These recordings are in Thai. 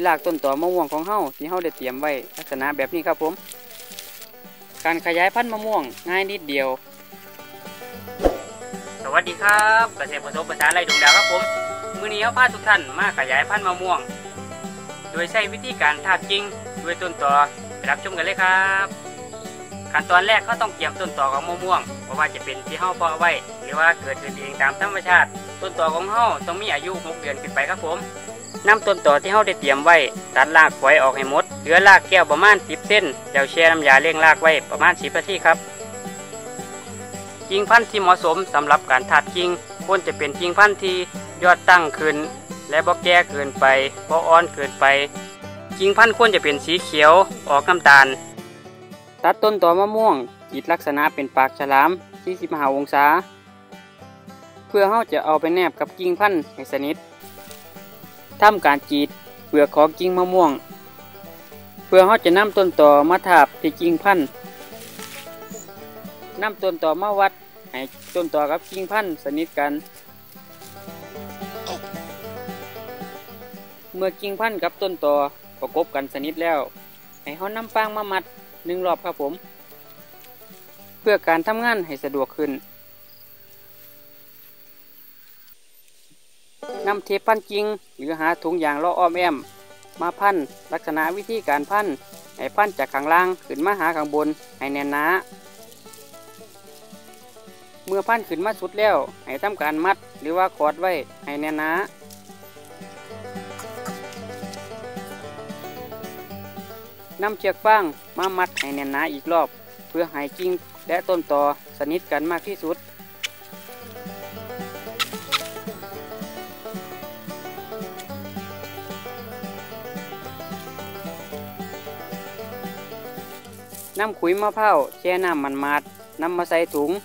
ที่รากต้นตอมะม่วงของเฮาที่เฮาได้เตรียมไว้ลักษณะแบบนี้ครับผมการขยายพันธุ์มะม่วงง่ายนิดเดียวสวัสดีครับเกษตรผสมผสานไร่ดวงดาวครับผมมื้อนี้เราพาทุกท่านมาขยายพันธุ์มะม่วงโดยใช้วิธีการทาบกิ่งด้วยต้นตอไปรับชมกันเลยครับขั้นตอนแรกเขาต้องเตรียมต้นตอของมะม่วงเพราะว่าจะเป็นที่เฮาเพาะไว้หรือว่าเกิดขึ้นเองตามธรรมชาติต้นตอของเฮาต้องมีอายุ6 เดือนขึ้นไปครับผมนำต้นตอที่เฮาได้เตรียมไว้ตัดรากฝอยออกให้หมดเหลือรากแก้วประมาณ10 เซนแล้วแช่น้ำยาเลี้ยงรากไว้ประมาณ10 นาทีครับกิ่งพันธุ์ที่เหมาะสมสำหรับการถาดกิ่งควรจะเป็นกิ่งพันธุ์ที่ยอดตั้งขึ้นและบ่แก่เกินไปบ่อ่อนเกินไปกิ่งพันธุ์ควรจะเป็นสีเขียวออกน้ำตาลตัดต้นตอมะม่วงกรีดลักษณะเป็นปากฉลาม45 องศาเพื่อเฮาจะเอาไปแนบกับกิ่งพันธุ์ให้สนิททำการกรีดเปลือกของกิ่งมะม่วงเพื่อเฮาจะนำต้นตอมาทาบที่กิ่งพันธุ์นำต้นตอมาวัดให้ต้นตอกับกิ่งพันธุ์สนิทกันเมื่อกิ่งพันธุ์กับต้นตอประกบกันสนิทแล้วให้เฮานำฟางมามัด1 รอบครับผมเพื่อการทำงานให้สะดวกขึ้นนำเทปพันกิ่งหรือหาถุงยางล้ออ้อมแอมมาพันลักษณะวิธีการพันให้พันจากข้างล่างขึ้นมาหาข้างบนให้แน่นหนาเมื่อพันขึ้นมาสุดแล้วให้ทำการมัดหรือว่าขอดไว้ให้แน่นหนานำเชือกฟางมามัดให้แน่นหนาอีกรอบเพื่อให้กิ่งและต้นตอสนิทกันมากที่สุดนำขุยมะพร้าวแช่น้ำมันมาดนำมาใส่ถุง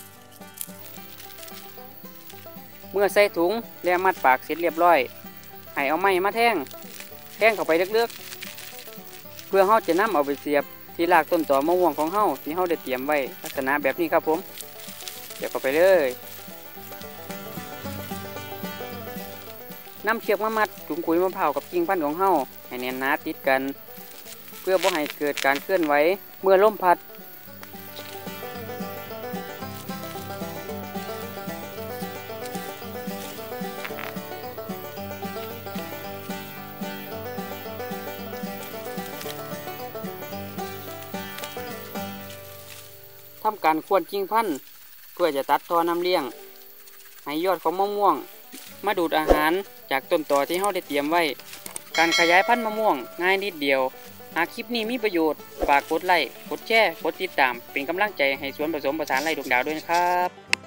เมื่อใส่ถุงและมัดปากเสร็จเรียบร้อยให้เอาไม้มาแทงเข้าไปลึกๆเพื่อเฮาจะนำเอาไปเสียบที่รากต้นตอมะม่วงของเฮาที่เฮาได้เตรียมไว้ลักษณะแบบนี้ครับผมเสียบเข้าไปเลยนำเชือกมามัดถุงขุยมะพร้าวกับกิ่งพันธุ์ของเฮาให้แน่นหนาติดกันเพื่อบ่ให้เกิดการเคลื่อนไหวเมื่อลมพัดทำการควนกิ่งพันธุ์เพื่อจะตัดตอน้ำเลี้ยงให้ยอดของมะม่วงมาดูดอาหารจากต้นตอที่เฮาได้เตรียมไว้การขยายพันธุ์มะม่วงง่ายนิดเดียวหากคลิปนี้มีประโยชน์ฝากกดไลค์กดแชร์กดติดตามเป็นกำลังใจให้สวนผสมผสานไร่ดวงดาวด้วยนะครับ